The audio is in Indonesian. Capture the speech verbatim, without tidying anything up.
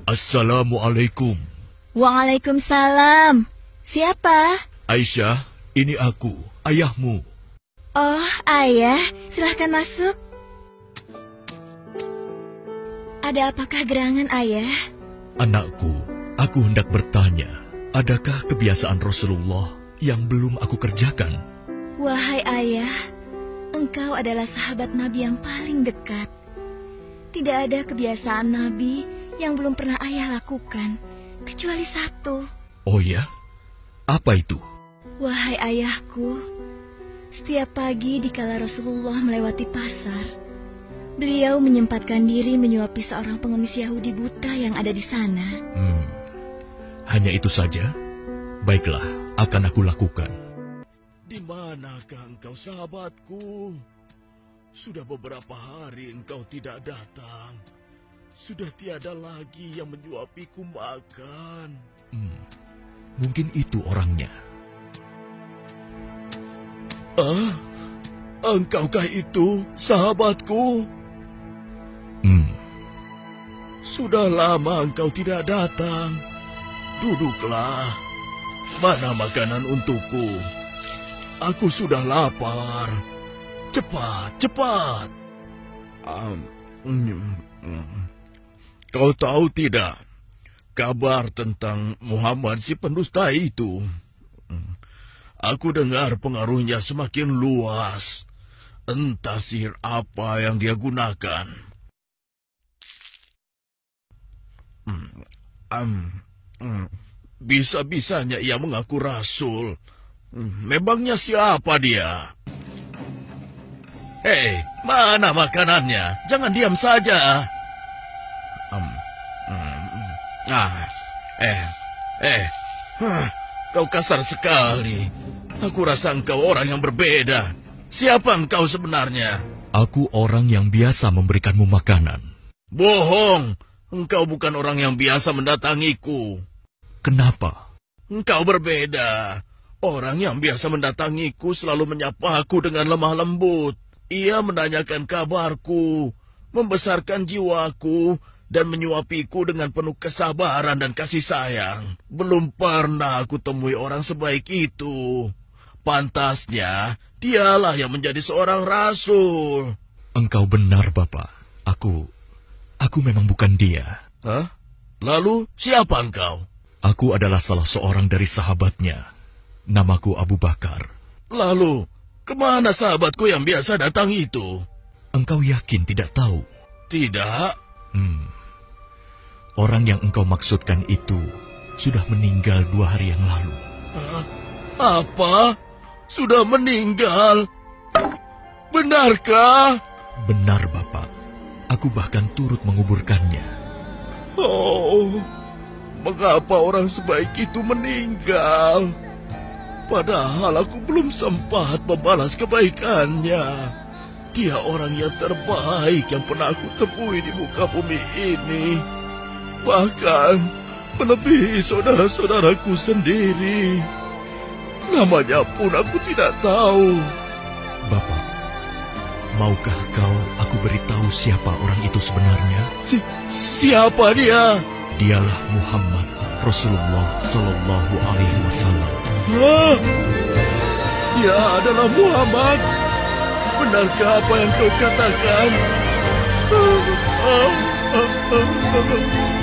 Assalamualaikum. Waalaikumsalam. Siapa? Aisyah, ini aku, ayahmu. Oh, ayah, silahkan masuk. Ada apakah gerangan, ayah? Anakku, aku hendak bertanya, adakah kebiasaan Rasulullah yang belum aku kerjakan? Wahai ayah, engkau adalah sahabat Nabi yang paling dekat. Tidak ada kebiasaan Nabi yang belum pernah ayah lakukan, kecuali satu. Oh ya? Apa itu? Wahai ayahku, setiap pagi dikala Rasulullah melewati pasar, beliau menyempatkan diri menyuapi seorang pengemis Yahudi buta yang ada di sana. Hmm, hanya itu saja? Baiklah, akan aku lakukan. Di manakah engkau, sahabatku? Sudah beberapa hari engkau tidak datang. Sudah tiada lagi yang menyuapiku makan. Hmm, mungkin itu orangnya. Ah, engkaukah itu, sahabatku? Hmm. Sudah lama engkau tidak datang. Duduklah. Mana makanan untukku? Aku sudah lapar. Cepat, cepat. Um, mm, mm. Kau tahu tidak kabar tentang Muhammad si pendusta itu? Aku dengar pengaruhnya semakin luas. Entah sihir apa yang dia gunakan. Hmm, um, um, bisa-bisanya ia mengaku rasul. Memangnya siapa dia? Hei, mana makanannya? Jangan diam saja. Um, um, ah, eh, eh, huh, kau kasar sekali. Aku rasa engkau orang yang berbeda. Siapa engkau sebenarnya? Aku orang yang biasa memberikanmu makanan. Bohong, engkau bukan orang yang biasa mendatangiku. Kenapa? Engkau berbeda. Orang yang biasa mendatangiku selalu menyapaku dengan lemah lembut. Ia menanyakan kabarku, membesarkan jiwaku, dan menyuapiku dengan penuh kesabaran dan kasih sayang. Belum pernah aku temui orang sebaik itu. Pantasnya, dialah yang menjadi seorang rasul. Engkau benar, Bapak. Aku, aku memang bukan dia. Hah? Lalu, siapa engkau? Aku adalah salah seorang dari sahabatnya. Namaku Abu Bakar. Lalu, kemana sahabatku yang biasa datang itu? Engkau yakin tidak tahu? Tidak. Hmm. Orang yang engkau maksudkan itu sudah meninggal dua hari yang lalu. Hah? Apa? Sudah meninggal? Benarkah? Benar, Bapak. Aku bahkan turut menguburkannya. Oh, mengapa orang sebaik itu meninggal? Padahal aku belum sempat membalas kebaikannya. Dia orang yang terbaik yang pernah aku temui di muka bumi ini. Bahkan melebihi saudara-saudaraku sendiri. Namanya pun aku tidak tahu. Bapak, maukah kau aku beritahu siapa orang itu sebenarnya? Si siapa dia? Dialah Muhammad Rasulullah Sallallahu Alaihi Wasallam. Hah? Dia adalah Muhammad. Benarkah apa yang kau katakan?